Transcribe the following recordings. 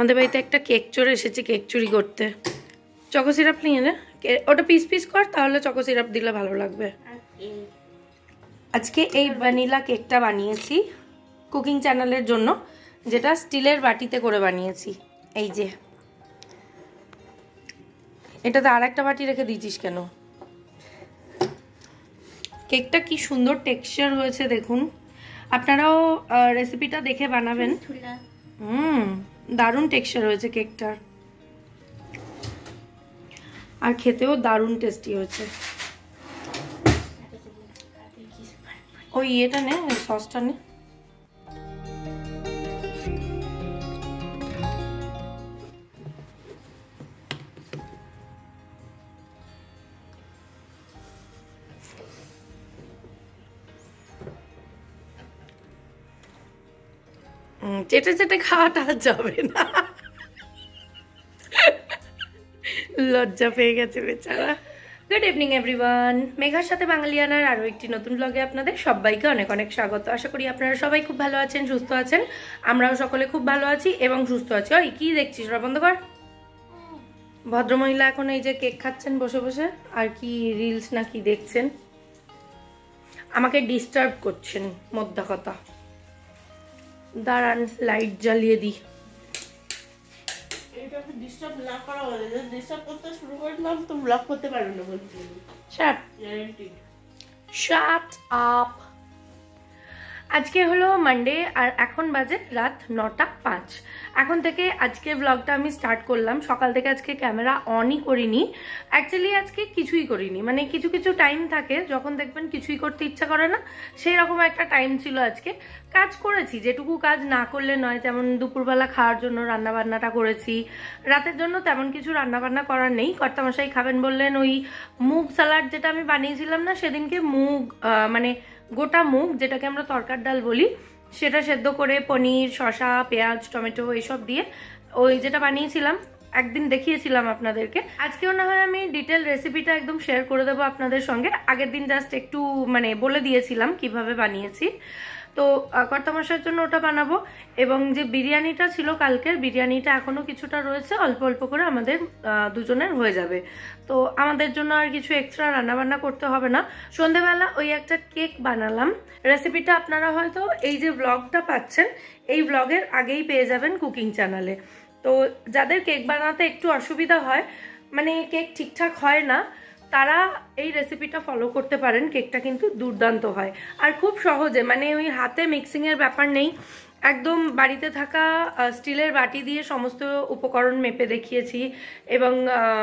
আমাদের বাড়িতে একটা কেক চোর এসেছে কেক চুরি করতে। চকো সিরাপ নিয়ে নে, ওটা পিস পিস কর, তাহলে চকো সিরাপ দিলে ভালো লাগবে। আজকে এই ভ্যানিলা কেকটা বানিয়েছি কুকিং চ্যানেলের জন্য, যেটা স্টিলের বাটিতে করে বানিয়েছি। এই যে এটাতে আর একটা বাটি রেখে দিয়েছিস কেন? কেকটা কি সুন্দর টেক্সচার হয়েছে দেখুন, আপনারাও রেসিপিটা দেখে বানাবেন। দারুণ টেক্সচার হয়েছে কেকটার, আর খেতেও দারুণ টেস্টি হয়েছে। ওই ইয়েটা নে, সসটা নে। চেটে চেটে খাওয়াটা যাবে না, লজ্জা পেয়ে গেছে বেচারা। গুড ইভিনিং এভরিওয়ান, মেঘার সাথে বাঙালিয়ানার আরও একটি নতুন ব্লগে আপনাদের সবাইকে অনেক অনেক স্বাগত। আশা করি আপনারা সবাই খুব ভালো আছেন, সুস্থ আছেন। আমরাও সকলে খুব ভালো আছি এবং সুস্থ আছি। ওই কি দেখছিস, বন্ধ কর। ভদ্রমহিলা এখন এই যে কেক খাচ্ছেন বসে বসে, আর কি রিলস না কি দেখছেন, আমাকে ডিস্টার্ব করছেন মোদ্দা কথা। দাঁড়ান লাইট জ্বালিয়ে দিই। ডিস্টার্ব না করা বলে, ডিস্টার্ব করতে শুরু করলাম তো ব্লক করতে পারবে না বলছি। Shut up. আজকে হলো মানডে আর এখন বাজে রাত 9:05। এখন থেকে আজকে ব্লগটা আমি স্টার্ট করলাম। সকাল থেকে আজকে ক্যামেরা অনই করিনি, অ্যাকচুয়ালি আজকে কিছুই করিনি। মানে কিছু কিছু টাইম থাকে যখন দেখবেন কিছুই করতে ইচ্ছা করে না, সেই রকম একটা টাইম ছিল আজকে। কাজ করেছি, যেটুকু কাজ না করলে নয়, যেমন দুপুরবেলা খাওয়ার জন্য রান্নাবান্নাটা করেছি। রাতের জন্য তেমন কিছু রান্নাবান্না করার নেই, কর্তামশাই খাবেন বললেন। ওই মুগ স্যালাড যেটা আমি বানিয়েছিলাম না সেদিনকে, মুগ মানে গোটা মুগ যেটাকে আমরা তরকার ডাল বলি, সেটা সেদ্ধ করে পনির, শসা, পেঁয়াজ, টমেটো এইসব দিয়ে ওই যেটা বানিয়েছিলাম, একদিন দেখিয়েছিলাম আপনাদেরকে। আজকেও না হয় আমি ডিটেল রেসিপিটা একদম শেয়ার করে দেবো আপনাদের সঙ্গে। আগের দিন জাস্ট একটু মানে বলে দিয়েছিলাম কিভাবে বানিয়েছি। তো কর্তামশাইয়ের জন্য ওটা বানাবো, এবং যে বিরিয়ানিটা ছিল কালকের, বিরিয়ানিটা এখনো কিছুটা রয়েছে, অল্প অল্প করে আমাদের দুজনের হয়ে যাবে। তো আমাদের জন্য আর কিছু এক্সট্রা রান্নাবান্না করতে হবে না। সন্ধেবেলা ওই একটা কেক বানালাম। রেসিপিটা আপনারা হয়তো এই যে ব্লগটা পাচ্ছেন, এই ব্লগের আগেই পেয়ে যাবেন কুকিং চ্যানেলে। তো যাদের কেক বানাতে একটু অসুবিধা হয়, মানে কেক ঠিকঠাক হয় না, তারা এই রেসিপিটা ফলো করতে পারেন। কেকটা কিন্তু দুর্দান্ত হয় আর খুব সহজে, মানে ওই হাতে মিক্সিংয়ের ব্যাপার নেই। একদম বাড়িতে থাকা স্টিলের বাটি দিয়ে সমস্ত উপকরণ মেপে দেখিয়েছি, এবং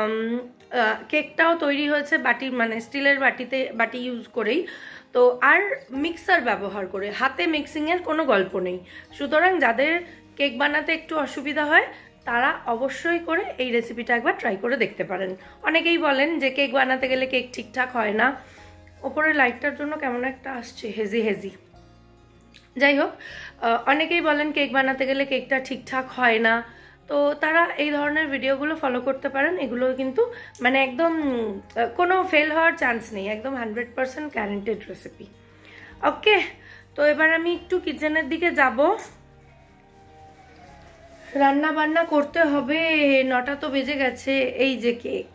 কেকটাও তৈরি হয়েছে বাটি, মানে স্টিলের বাটি ইউজ করেই। তো আর মিক্সার ব্যবহার করে, হাতে মিক্সিংয়ের কোনো গল্প নেই। সুতরাং যাদের কেক বানাতে একটু অসুবিধা হয়, তারা অবশ্যই করে এই রেসিপিটা একবার ট্রাই করে দেখতে পারেন। অনেকেই বলেন যে কেক বানাতে গেলে কেক ঠিকঠাক হয় না। ওপরে লাইটটার জন্য কেমন একটা আসছে, হেজি হেজি। যাই হোক, অনেকেই বলেন কেক বানাতে গেলে কেকটা ঠিকঠাক হয় না। তো তারা এই ধরনের ভিডিওগুলো ফলো করতে পারেন। এগুলো কিন্তু মানে একদম কোনো ফেল হওয়ার চান্স নেই, একদম 100% গ্যারান্টেড রেসিপি। ওকে, তো এবার আমি একটু কিচেনের দিকে যাব। রান্না বান্না করতে হবে, 9টা তো বেজে গেছে। এই যে কেক,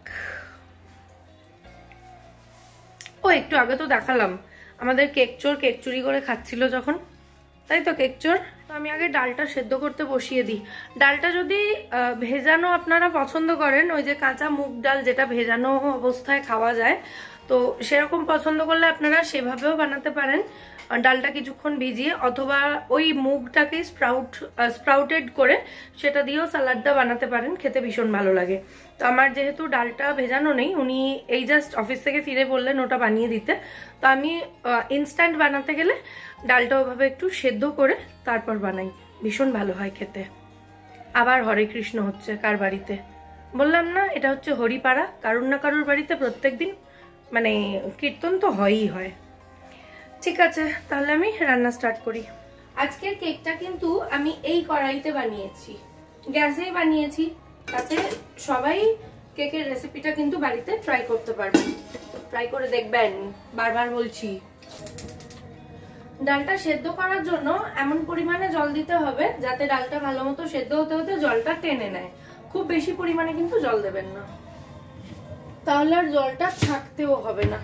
ও একটু আগে তো দেখালাম আমাদের কেক চোর কেক চুরি করে খাচ্ছিল যখন, তাই তো কেক চোর। তো আমি আগে ডালটা সেদ্ধ করতে বসিয়ে দিই। ডালটা যদি ভেজানো আপনারা পছন্দ করেন, ওই যে কাঁচা মুগ ডাল যেটা ভেজানো অবস্থায় খাওয়া যায়, তো সেরকম পছন্দ করলে আপনারা সেভাবেও বানাতে পারেন। ডালটা কিছুক্ষণ ভিজিয়ে, অথবা ওই মুগটাকে স্প্রাউটেড করে সেটা দিয়েও স্যালাডটা বানাতে পারেন, খেতে ভীষণ ভালো লাগে। তো আমার যেহেতু ডালটা ভেজানো নেই, উনি এই জাস্ট অফিস থেকে ফিরে বললেন ওটা বানিয়ে দিতে। তো আমি ইনস্ট্যান্ট বানাতে গেলে ডালটা ওভাবে একটু সেদ্ধ করে তারপর বানাই, ভীষণ ভালো হয় খেতে। আবার হরে কৃষ্ণ হচ্ছে কার বাড়িতে বললাম না, এটা হচ্ছে হরিপাড়া। কারুর না কারুর বাড়িতে প্রত্যেকদিন মানে কীর্তন তো হয়ই হয়। ঠিক আছে, তাহলে আমি রান্না স্টার্ট করি। আজকের কেকটা কিন্তু আমি এই কড়াইতে বানিয়েছি, গ্যাসেই বানিয়েছি, তাতে সবাই কেকের রেসিপিটা কিন্তু বাড়িতে ট্রাই করতে পারবেন। ট্রাই করে দেখবেন, বারবার বলছি। ডালটা সেদ্ধ করার জন্য এমন পরিমাণে জল দিতে হবে যাতে ডালটা ভালো মতো সেদ্ধ হতে হতে জলটা টেনে নেয়। খুব বেশি পরিমাণে কিন্তু জল দেবেন না, তাহলে আর জলটা থাকতেও হবে না।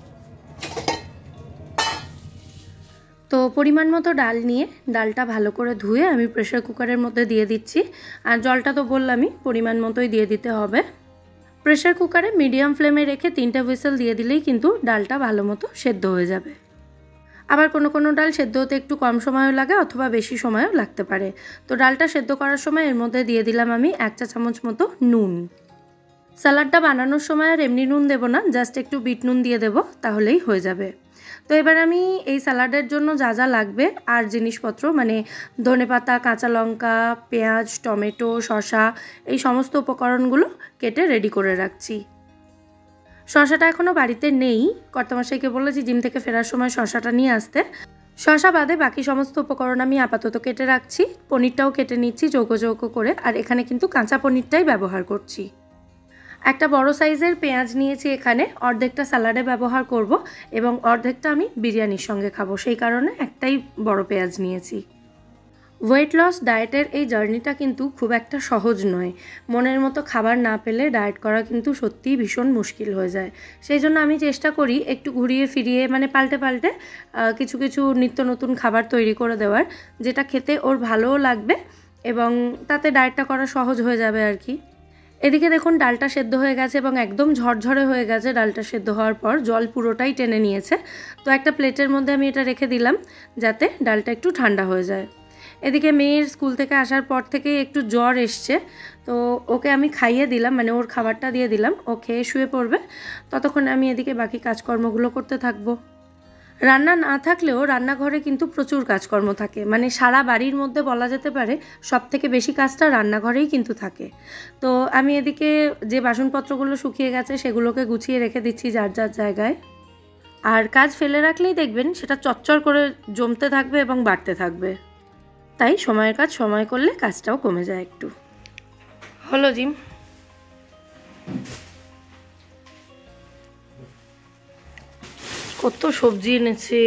তো পরিমাণ মতো ডাল নিয়ে ডালটা ভালো করে ধুয়ে আমি প্রেসার কুকারের মধ্যে দিয়ে দিচ্ছি। আর জলটা তো বললামই পরিমাণ মতোই দিয়ে দিতে হবে। প্রেসার কুকারে মিডিয়াম ফ্লেমে রেখে 3টা হুইসেল দিয়ে দিলেই কিন্তু ডালটা ভালো মতো সেদ্ধ হয়ে যাবে। আবার কোনো ডাল সেদ্ধ হতে একটু কম সময়ও লাগে অথবা বেশি সময়ও লাগতে পারে। তো ডালটা সেদ্ধ করার সময় এর মধ্যে দিয়ে দিলাম আমি 1 চা চামচ মতো নুন। স্যালাডটা বানানোর সময় আর এমনি নুন দেব না, জাস্ট একটু বিট নুন দিয়ে দেব, তাহলেই হয়ে যাবে। তো এবার আমি এই স্যালাডের জন্য যা যা লাগবে আর জিনিসপত্র মানে ধনেপাতা, কাঁচা লঙ্কা, পেঁয়াজ, টমেটো, শসা এই সমস্ত উপকরণগুলো কেটে রেডি করে রাখছি। শসাটা এখনও বাড়িতে নেই, কর্তামশাইকে বলেছি জিম থেকে ফেরার সময় শসাটা নিয়ে আসতে। শসা বাদে বাকি সমস্ত উপকরণ আমি আপাতত কেটে রাখছি। পনিরটাও কেটে নিচ্ছি চৌকো চৌকো করে, আর এখানে কিন্তু কাঁচা পনিরটাই ব্যবহার করছি। একটা বড় সাইজের পেঁয়াজ নিয়েছি এখানে, অর্ধেকটা স্যালাডে ব্যবহার করব এবং অর্ধেকটা আমি বিরিয়ানির সঙ্গে খাবো, সেই কারণে একটাই বড় পেঁয়াজ নিয়েছি। ওয়েট লস ডায়েটের এই জার্নিটা কিন্তু খুব একটা সহজ নয়। মনের মতো খাবার না পেলে ডায়েট করা কিন্তু সত্যিই ভীষণ মুশকিল হয়ে যায়। সেই জন্য আমি চেষ্টা করি একটু ঘুরিয়ে ফিরিয়ে মানে পাল্টে পাল্টে কিছু কিছু নিত্য নতুন খাবার তৈরি করে দেওয়ার, যেটা খেতে ওর ভালোও লাগবে এবং তাতে ডায়েটটা করা সহজ হয়ে যাবে আর কি। এদিকে দেখুন ডালটা সেদ্ধ হয়ে গেছে এবং একদম ঝরঝরে হয়ে গেছে। ডালটা সেদ্ধ হওয়ার পর জল পুরোটাই টেনে নিয়েছে। তো একটা প্লেটের মধ্যে আমি এটা রেখে দিলাম যাতে ডালটা একটু ঠান্ডা হয়ে যায়। এদিকে মেয়ের স্কুল থেকে আসার পর থেকে একটু জ্বর এসছে, তো ওকে আমি খাইয়ে দিলাম, মানে ওর খাবারটা দিয়ে দিলাম, ও খেয়ে শুয়ে পড়বে। ততক্ষণে আমি এদিকে বাকি কাজকর্মগুলো করতে থাকবো। রান্না না থাকলেও রান্নাঘরে কিন্তু প্রচুর কাজকর্ম থাকে, মানে সারা বাড়ির মধ্যে বলা যেতে পারে সব থেকে বেশি কাজটা রান্নাঘরেই কিন্তু থাকে। তো আমি এদিকে যে বাসনপত্রগুলো শুকিয়ে গেছে সেগুলোকে গুছিয়ে রেখে দিচ্ছি যার যার জায়গায়। আর কাজ ফেলে রাখলেই দেখবেন সেটা চচ্চর করে জমতে থাকবে এবং বাড়তে থাকবে। তাই সময়ের কাজ সময় করলে কাজটাও কমে যায় একটু। হলো জিম? কত সবজি এনেছে,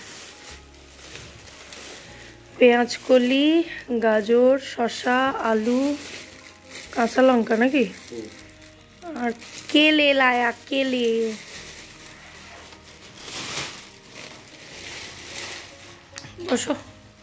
পেঁয়াজ কলি, গাজর, শসা, আলু, কাঁচা লঙ্কা নাকি, আর কেলে লায়া কেলে। বসো।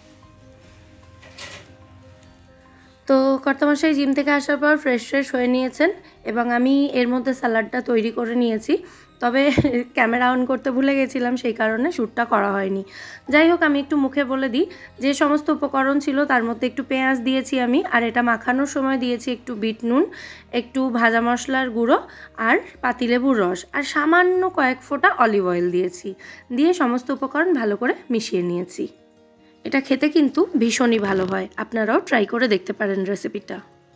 তো কর্তামশাই জিম থেকে আসার পর ফ্রেশ হয়ে নিয়েছেন এবং আমি এর মধ্যে স্যালাডটা তৈরি করে নিয়েছি। তবে ক্যামেরা অন করতে ভুলে গেছিলাম, সেই কারণে শ্যুটটা করা হয়নি। যাই হোক, আমি একটু মুখে বলে দিই যে সমস্ত উপকরণ ছিল তার মধ্যে একটু পেঁয়াজ দিয়েছি আমি, আর এটা মাখানোর সময় দিয়েছি একটু বিট নুন, একটু ভাজা মশলার গুঁড়ো আর পাতিলেবুর রস, আর সামান্য কয়েক ফোঁটা অলিভ অয়েল দিয়েছি। দিয়ে সমস্ত উপকরণ ভালো করে মিশিয়ে নিয়েছি। এটা খেতে কিন্তু ভীষণই ভালো হয়, আপনারাও ট্রাই করে দেখতে পারেন রেসিপিটা।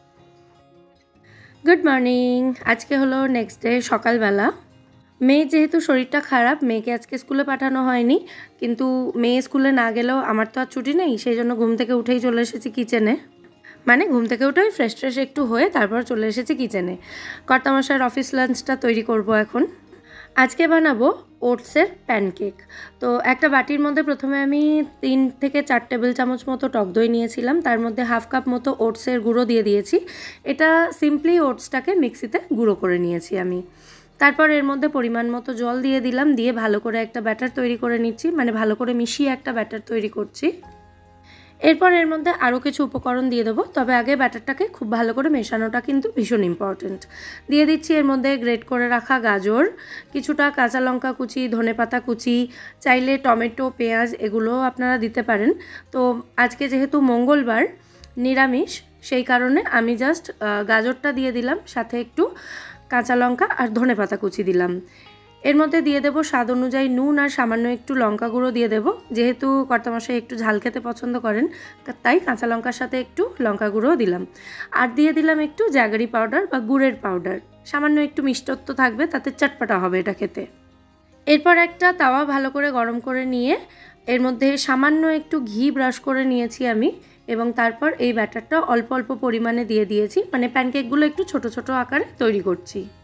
Good morning. আজকে হলো নেক্সট ডে সকালবেলা। মেয়ে যেহেতু শরীরটা খারাপ, মেয়েকে আজকে স্কুলে পাঠানো হয়নি, কিন্তু মেয়ে স্কুলে না গেলেও আমার তো আর ছুটি নেই, সেই জন্য ঘুম থেকে উঠেই চলে এসেছি কিচেনে। মানে ঘুম থেকে উঠেই ফ্রেশ একটু হয়ে তারপর চলে এসেছি কিচেনে। কর্তামশাইয়ের অফিস লাঞ্চটা তৈরি করব এখন। আজকে বানাবো ওটসের প্যানকেক। তো একটা বাটির মধ্যে প্রথমে আমি 3 থেকে 4 টেবিল চামচ মতো টক দই নিয়েছিলাম, তার মধ্যে হাফ কাপ মতো ওটসের গুঁড়ো দিয়ে দিয়েছি। এটা সিম্পলি ওটসটাকে মিক্সিতে গুঁড়ো করে নিয়েছি আমি। তারপর এর মধ্যে পরিমাণ মতো জল দিয়ে দিলাম, দিয়ে ভালো করে একটা ব্যাটার তৈরি করে নিচ্ছি, মানে ভালো করে মিশিয়ে একটা ব্যাটার তৈরি করছি। এরপর এর মধ্যে আরও কিছু উপকরণ দিয়ে দেবো, তবে আগে ব্যাটারটাকে খুব ভালো করে মেশানোটা কিন্তু ভীষণ ইম্পর্টেন্ট। দিয়ে দিচ্ছি এর মধ্যে গ্রেট করে রাখা গাজর, কিছুটা কাঁচা লঙ্কা কুচি, ধনেপাতা কুচি, চাইলে টমেটো, পেঁয়াজ এগুলোও আপনারা দিতে পারেন। তো আজকে যেহেতু মঙ্গলবার নিরামিষ, সেই কারণে আমি জাস্ট গাজরটা দিয়ে দিলাম, সাথে একটু কাঁচা লঙ্কা আর ধনেপাতা কুচি দিলাম। এর মধ্যে দিয়ে দেবো স্বাদ অনুযায়ী নুন আর সামান্য একটু লঙ্কা গুঁড়ো দিয়ে দেবো, যেহেতু কর্তামশাই একটু ঝাল খেতে পছন্দ করেন, তাই কাঁচা লঙ্কার সাথে একটু লঙ্কা গুঁড়োও দিলাম। আর দিয়ে দিলাম একটু জ্যাগারি পাউডার বা গুড়ের পাউডার, সামান্য একটু মিষ্টত্ব থাকবে, তাতে চটপটা হবে এটা খেতে। এরপর একটা তাওয়া ভালো করে গরম করে নিয়ে এর মধ্যে সামান্য একটু ঘি ব্রাশ করে নিয়েছি আমি, এবং তারপর এই ব্যাটারটা অল্প অল্প পরিমাণে দিয়ে দিয়েছি, মানে প্যানকেকগুলো একটু ছোট ছোট আকারে তৈরি করছি।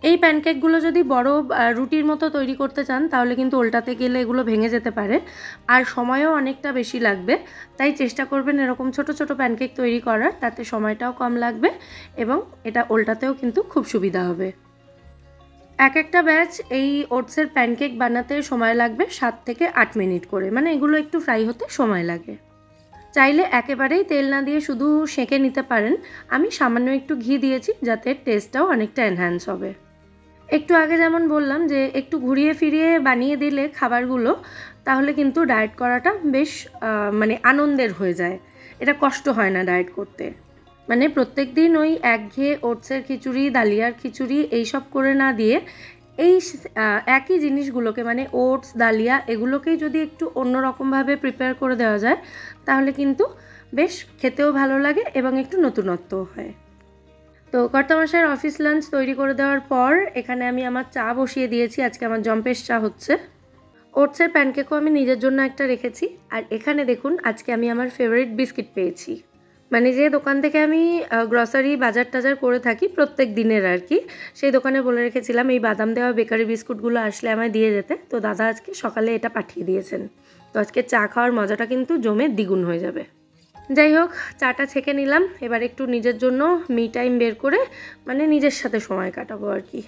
এই প্যানকেকগুলো যদি বড় রুটির মতো তৈরি করতে চান তাহলে কিন্তু উল্টাতে গেলে এগুলো ভেঙে যেতে পারে, আর সময়ও অনেকটা বেশি লাগবে। তাই চেষ্টা করবেন এরকম ছোট ছোট প্যানকেক তৈরি করার, তাতে সময়টাও কম লাগবে এবং এটা উল্টাতেও কিন্তু খুব সুবিধা হবে। এক একটা ব্যাচ এই ওটসের প্যানকেক বানাতে সময় লাগবে 7 থেকে 8 মিনিট করে, মানে এগুলো একটু ফ্রাই হতে সময় লাগে। চাইলে একেবারেই তেল না দিয়ে শুধু সেঁকে নিতে পারেন। আমি সামান্য একটু ঘি দিয়েছি যাতে টেস্টটাও অনেকটা এনহ্যান্স হবে। একটু আগে যেমন বললাম যে একটু ঘুরিয়ে ফিরিয়ে বানিয়ে দিলে খাবারগুলো, তাহলে কিন্তু ডায়েট করাটা বেশ মানে আনন্দের হয়ে যায়। এটা কষ্ট হয় না ডায়েট করতে। মানে প্রত্যেক দিন ওই একঘেয়ে ওটসের খিচুড়ি, ডালিয়ার খিচুড়ি এইসব করে না দিয়ে এই একই জিনিসগুলোকে মানে ওটস, ডালিয়া এগুলোকেই যদি একটু অন্যরকমভাবে প্রিপেয়ার করে দেওয়া যায় তাহলে কিন্তু বেশ খেতেও ভালো লাগে এবং একটু নতুনত্বও হয়। তো কর্তামশাইয়ের অফিস লাঞ্চ তৈরি করে দেওয়ার পর এখানে আমি আমার চা বসিয়ে দিয়েছি। আজকে আমার জম্পেশ চা হচ্ছে। ওটসের প্যানকেকও আমি নিজের জন্য একটা রেখেছি। আর এখানে দেখুন আজকে আমি আমার ফেভারিট বিস্কিট পেয়েছি। মানে যে দোকান থেকে আমি গ্রসারি বাজার টাজার করে থাকি প্রত্যেক দিনের আর কি, সেই দোকানে বলে রেখেছিলাম এই বাদাম দেওয়া বেকারি বিস্কুটগুলো আসলে আমায় দিয়ে যেতে। তো দাদা আজকে সকালে এটা পাঠিয়ে দিয়েছেন। তো আজকে চা খাওয়ার মজাটা কিন্তু জমে দ্বিগুণ হয়ে যাবে। যাই হোক, চাটা ছেঁকে নিলাম। এবার একটু নিজের জন্য মি টাইম বের করে মানে নিজের সাথে সময় কাটাবো আর কি।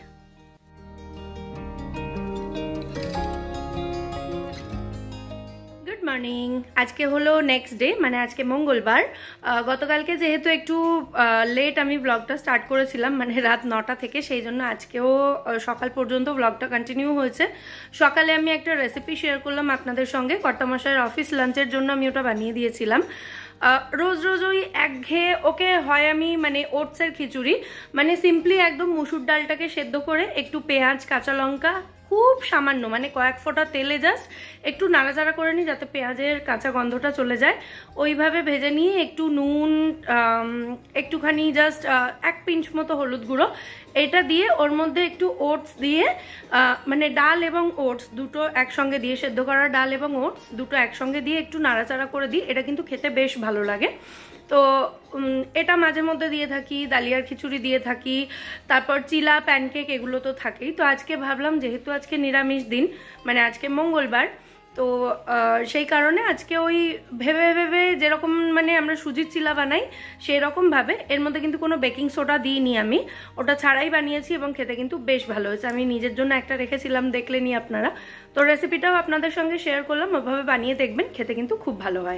Good morning. আজকে হলো নেক্সট ডে, মানে আজকে মঙ্গলবার। গতকালকে যেহেতু একটু লেট আমি ব্লগটা স্টার্ট করেছিলাম, মানে রাত 9টা থেকে, সেই জন্য আজকেও সকাল পর্যন্ত ব্লগটা কন্টিনিউ হয়েছে। সকালে আমি একটা রেসিপি শেয়ার করলাম আপনাদের সঙ্গে, কর্তামশাইয়ের অফিস লাঞ্চের জন্য আমি ওটা বানিয়ে দিয়েছিলাম। রোজ রোজ ওই একঘেয়ে ওকে হয় আমি মানে ওটসের খিচুড়ি, মানে সিম্পলি একদম মুসুর ডালটাকে সেদ্ধ করে একটু পেঁয়াজ, কাঁচা লঙ্কা, খুব সামান্য মানে কয়েক ফোঁটা তেলে জাস্ট একটু নাড়াচাড়া করে নিই যাতে পেঁয়াজের কাঁচা গন্ধটা চলে যায়। ওইভাবে ভেজে নিয়ে একটু নুন, একটুখানি জাস্ট 1 পিঞ্চ মতো হলুদ গুঁড়ো, এটা দিয়ে ওর মধ্যে একটু ওটস দিয়ে, মানে ডাল এবং ওটস দুটো একসঙ্গে দিয়ে, সেদ্ধ করা ডাল এবং ওটস দুটো একসঙ্গে দিয়ে একটু নাড়াচাড়া করে দিই। এটা কিন্তু খেতে বেশ ভালো লাগে। তো এটা মাঝে মধ্যে দিয়ে থাকি, ডালিয়ার খিচুড়ি দিয়ে থাকি, তারপর চিলা, প্যানকেক এগুলো তো থাকেই। তো আজকে ভাবলাম যেহেতু আজকে নিরামিষ দিন, মানে আজকে মঙ্গলবার, তো সেই কারণে আজকে ওই ভেবে ভেবে যেরকম মানে আমরা সুজির চিলা বানাই সেই রকমভাবে, এর মধ্যে কিন্তু কোনো বেকিং সোডা দিইনি, আমি ওটা ছাড়াই বানিয়েছি এবং খেতে কিন্তু বেশ ভালো হয়েছে। আমি নিজের জন্য একটা রেখেছিলাম, দেখলেনি আপনারা। তো রেসিপিটাও আপনাদের সঙ্গে শেয়ার করলাম, ওইভাবে বানিয়ে দেখবেন, খেতে কিন্তু খুব ভালো হয়।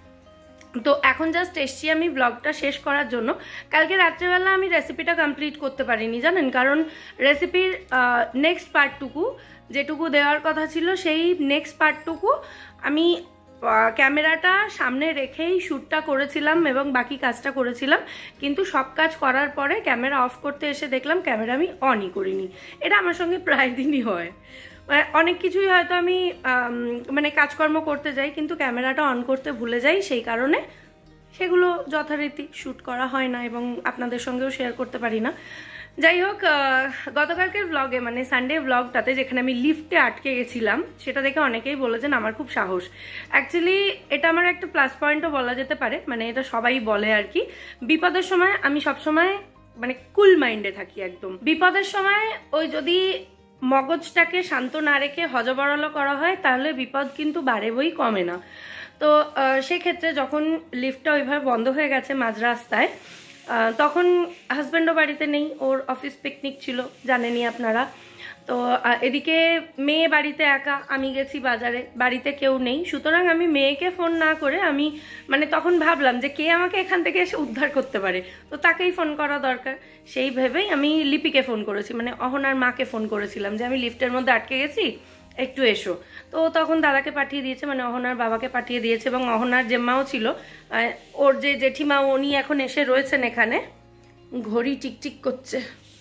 তো এখন জাস্ট এসছি আমি ব্লগটা শেষ করার জন্য। কালকে রাত্রেবেলা আমি রেসিপিটা কমপ্লিট করতে পারিনি জানেন, কারণ রেসিপির নেক্সট পার্টটুকু যেটুকু দেওয়ার কথা ছিল সেই নেক্সট পার্টটুকু আমি ক্যামেরাটা সামনে রেখেই শ্যুটটা করেছিলাম এবং বাকি কাজটা করেছিলাম, কিন্তু সব কাজ করার পরে ক্যামেরা অফ করতে এসে দেখলাম ক্যামেরা আমি অনই করিনি। এটা আমার সঙ্গে প্রায় দিনই হয়। অনেক কিছুই হয়তো আমি মানে কাজকর্ম করতে যাই কিন্তু ক্যামেরাটা অন করতে ভুলে যাই, সেই কারণে সেগুলো যথারীতি শ্যুট করা হয় না এবং আপনাদের সঙ্গেও শেয়ার করতে পারি না। যাই হোক, গতকালকের ব্লগে মানে সানডে ব্লগটাতে যেখানে আমি লিফটে আটকে গেছিলাম সেটা দেখে অনেকেই বলেছেন আমার খুব সাহস। অ্যাকচুয়ালি এটা আমার একটা প্লাস পয়েন্টও বলা যেতে পারে, মানে এটা সবাই বলে আর কি। বিপদের সময় আমি সবসময় মানে কুল মাইন্ডে থাকি একদম। বিপদের সময় ওই যদি মগজটাকে শান্ত না রেখে হজবরল করা হয় তাহলে বিপদ কিন্তু বাড়ে বই কমে না। তো সেক্ষেত্রে যখন লিফটটা ওইভাবে বন্ধ হয়ে গেছে মাঝ রাস্তায়, তখন হাজব্যান্ডও বাড়িতে নেই, ওর অফিস পিকনিক ছিল জানেনই আপনারা। তো এদিকে মেয়ে বাড়িতে একা, আমি গেছি বাজারে, বাড়িতে কেউ নেই। সুতরাং আমি মেয়েকে ফোন না করে আমি মানে তখন ভাবলাম যে কে আমাকে এখান থেকে এসে উদ্ধার করতে পারে, তো তাকেই ফোন করা দরকার। সেই ভেবেই আমি লিপিকে ফোন করেছি, মানে অহনার মাকে ফোন করেছিলাম যে আমি লিফটের মধ্যে আটকে গেছি, একটু এসো। তো তখন দাদাকে পাঠিয়ে দিয়েছে, মানে অহনার বাবাকে পাঠিয়ে দিয়েছে, এবং অহনার জেম্মাও ছিল, ওর যে জেঠিমা উনি এখন এসে রয়েছেন এখানে। ঘড়ি টিকটিক করছে,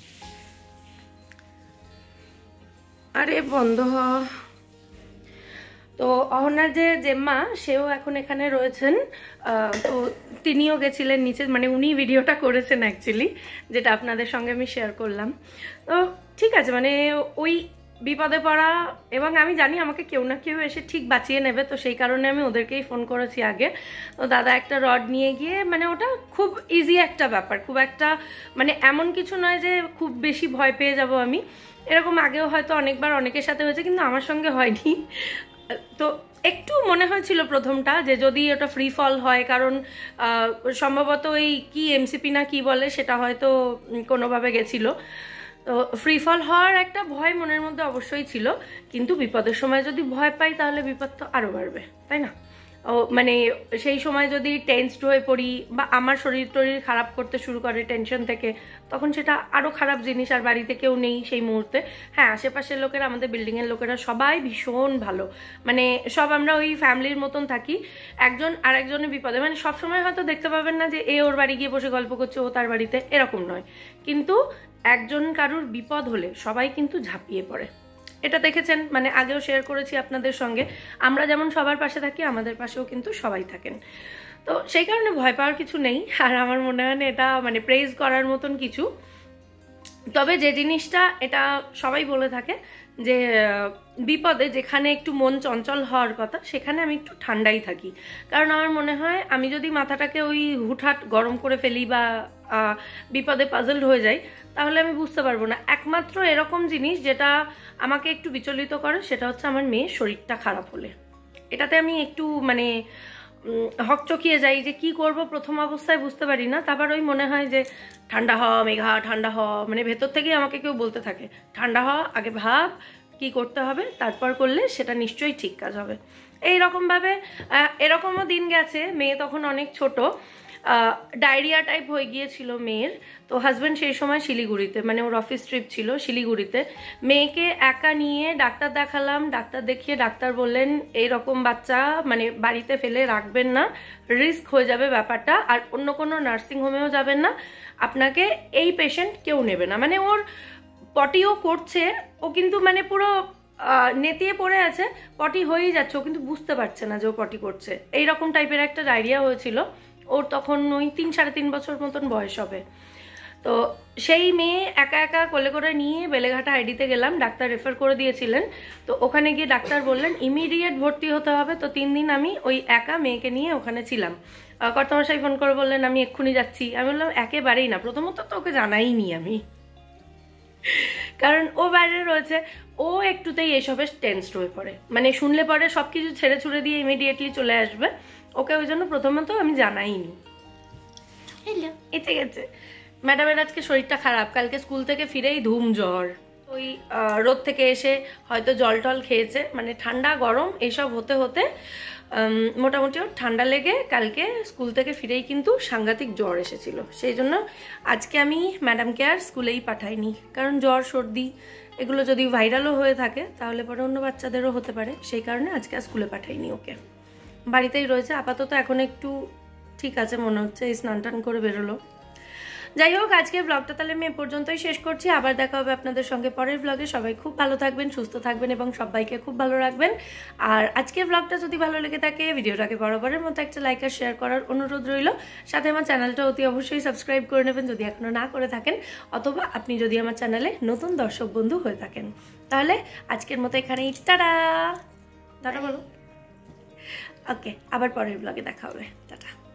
আরে বন্ধ হ। তো অহনার যে জেম্মা সেও এখন এখানে রয়েছেন। তো তিনিও গেছিলেন নিচে, মানে উনি ভিডিওটা করেছেন অ্যাকচুয়ালি, যেটা আপনাদের সঙ্গে আমি শেয়ার করলাম। তো ঠিক আছে, মানে ওই বিপদে পড়া, এবং আমি জানি আমাকে কেউ না কেউ এসে ঠিক বাঁচিয়ে নেবে, তো সেই কারণে আমি ওদেরকেই ফোন করেছি আগে। তো দাদা একটা রড নিয়ে গিয়ে, মানে ওটা খুব ইজি একটা ব্যাপার, খুব একটা মানে এমন কিছু নয় যে খুব বেশি ভয় পেয়ে যাব আমি। এরকম আগেও হয়তো অনেকবার অনেকের সাথে হয়েছে, কিন্তু আমার সঙ্গে হয়নি। তো একটু মনে হয়েছিল প্রথমটা যে যদি ওটা ফ্রি ফল হয়, কারণ সম্ভবত ওই কি এমসিপি না কি বলে সেটা হয়তো কোনোভাবে গেছিলো। তো ফ্রি ফল হওয়ার একটা ভয় মনের মধ্যে অবশ্যই ছিল, কিন্তু বিপদের সময় যদি ভয় পাই তাহলে বিপদ তো আরও বাড়বে, তাই না? ও মানে সেই সময় যদি টেন্সড হয়ে পড়ি বা আমার শরীর টরীর খারাপ করতে শুরু করে টেনশন থেকে, তখন সেটা আরও খারাপ জিনিস। আর বাড়িতে কেউ নেই সেই মুহূর্তে। হ্যাঁ, আশেপাশের লোকেরা, আমাদের বিল্ডিংয়ের লোকেরা সবাই ভীষণ ভালো, মানে সব আমরা ওই ফ্যামিলির মতন থাকি। একজন আর একজনের বিপদে, মানে সবসময় হয়তো দেখতে পাবেন না যে এ ওর বাড়ি গিয়ে বসে গল্প করছে, ও তার বাড়িতে, এরকম নয়। কিন্তু একজন কারুর বিপদ হলে সবাই কিন্তু ঝাঁপিয়ে পড়ে। এটা দেখেছেন, মানে আগেও শেয়ার করেছি আপনাদের সঙ্গে। আমরা যেমন সবার পাশে থাকি, আমাদের পাশেও কিন্তু সবাই থাকেন। তো সেই কারণে ভয় পাওয়ার কিছু নেই। আর আমার মনে হয় না এটা মানে প্রেজ করার মতন কিছু। তবে যে জিনিসটা এটা সবাই বলে থাকে যে বিপদে যেখানে একটু মন চঞ্চল হওয়ার কথা, সেখানে আমি একটু ঠান্ডাই থাকি। কারণ আমার মনে হয় আমি যদি মাথাটাকে ওই হুটহাট গরম করে ফেলি বা বিপদে পাজলড হয়ে যাই, তাহলে আমি বুঝতে পারবো না। একমাত্র এরকম জিনিস যেটা আমাকে একটু বিচলিত করে, সেটা হচ্ছে আমার মেয়ের শরীরটা খারাপ হলে। এটাতে আমি একটু মানে হকচকিয়ে যাই যে কি করব, প্রথম অবস্থায় বুঝতে পারি না। তারপর ওই মনে হয় যে ঠান্ডা হ মেঘা, ঠান্ডা হ, মানে ভেতর থেকেই আমাকে কেউ বলতে থাকে ঠান্ডা হ, আগে ভাব কি করতে হবে, তারপর করলে সেটা নিশ্চয়ই ঠিক কাজ হবে। এইরকমভাবে এরকমও দিন গেছে, মেয়ে তখন অনেক ছোট, ডায়রিয়া টাইপ হয়ে গিয়েছিল মেয়ের। তো হাজব্যান্ড সেই সময় শিলিগুড়িতে, মানে ওর অফিস ট্রিপ ছিল শিলিগুড়িতে। মেয়েকে একা নিয়ে ডাক্তার দেখালাম, ডাক্তার দেখিয়ে ডাক্তার বললেন এইরকম বাচ্চা মানে বাড়িতে ফেলে রাখবেন না, রিস্ক হয়ে যাবে ব্যাপারটা, আর অন্য কোনো নার্সিং হোমেও যাবেন না, আপনাকে এই পেশেন্ট কেউ নেবে না। মানে ওর পটিও করছে, ও কিন্তু মানে পুরো নেতিয়ে পড়ে আছে, পটি হয়েই যাচ্ছে, ও কিন্তু বুঝতে পারছে না যে ও পটি করছে। এইরকম টাইপের একটা ডায়রিয়া হয়েছিল ওর, তখন ওই 3-3.5 বছর মতন বয়স হবে। তো সেই মেয়ে একা একা কোলে করে নিয়ে বেলেঘাটা আইডিতে গেলাম, ডাক্তার রেফার করে দিয়েছিলেন। তো ওখানে গিয়ে ডাক্তার বললেন ইমিডিয়েট ভর্তি হতে হবে। তো 3 দিন আমি ওই একা মেয়েকে নিয়ে ওখানে ছিলাম। কর্তামশাই ফোন করে বললেন আমি এক্ষুনি যাচ্ছি। আমি বললাম একেবারেই না, প্রথমত তো ওকে জানাইনি আমি, কারণ ও বাইরে রয়েছে, ও একটুতেই এসবে টেন্সড হয়ে পড়ে, মানে শুনলে পরে সবকিছু ছেড়ে ছুড়ে দিয়ে ইমিডিয়েটলি চলে আসবে। ওকে ওই জন্য প্রথমত আমি জানাইনি। এসে গেছে ম্যাডামের আজকে শরীরটা খারাপ, কালকে স্কুল থেকে ফিরেই ধুম জ্বর। ওই রোদ থেকে এসে হয়তো জল টল খেয়েছে, মানে ঠান্ডা গরম এইসব হতে হতে মোটামুটি ওর ঠান্ডা লেগে কালকে স্কুল থেকে ফিরেই কিন্তু সাংঘাতিক জ্বর এসেছিল। সেই জন্য আজকে আমি ম্যাডামকে আর স্কুলেই পাঠাইনি, কারণ জ্বর সর্দি এগুলো যদি ভাইরালও হয়ে থাকে তাহলে পরে অন্য বাচ্চাদেরও হতে পারে। সেই কারণে আজকে আর স্কুলে পাঠাইনি ওকে, বাড়িতেই রয়েছে আপাতত। এখন একটু ঠিক আছে মনে হচ্ছে, এই স্নান টান করে বেরোলো। যাই হোক, আজকের ব্লগটা তাহলে আমি এ পর্যন্তই শেষ করছি। আবার দেখা হবে আপনাদের সঙ্গে পরের ব্লগে। সবাই খুব ভালো থাকবেন, সুস্থ থাকবেন এবং সবাইকে খুব ভালো রাখবেন। আর আজকের ব্লগটা যদি ভালো লেগে থাকে, ভিডিওটাকে বরাবরের মতো একটা লাইক আর শেয়ার করার অনুরোধ রইল। সাথে আমার চ্যানেলটা অতি অবশ্যই সাবস্ক্রাইব করে নেবেন যদি এখনও না করে থাকেন, অথবা আপনি যদি আমার চ্যানেলে নতুন দর্শক বন্ধু হয়ে থাকেন। তাহলে আজকের মতো এখানেই টাটা। টাটা বলো। ওকে, আবার পরের ব্লগে দেখা হবে। টাটা।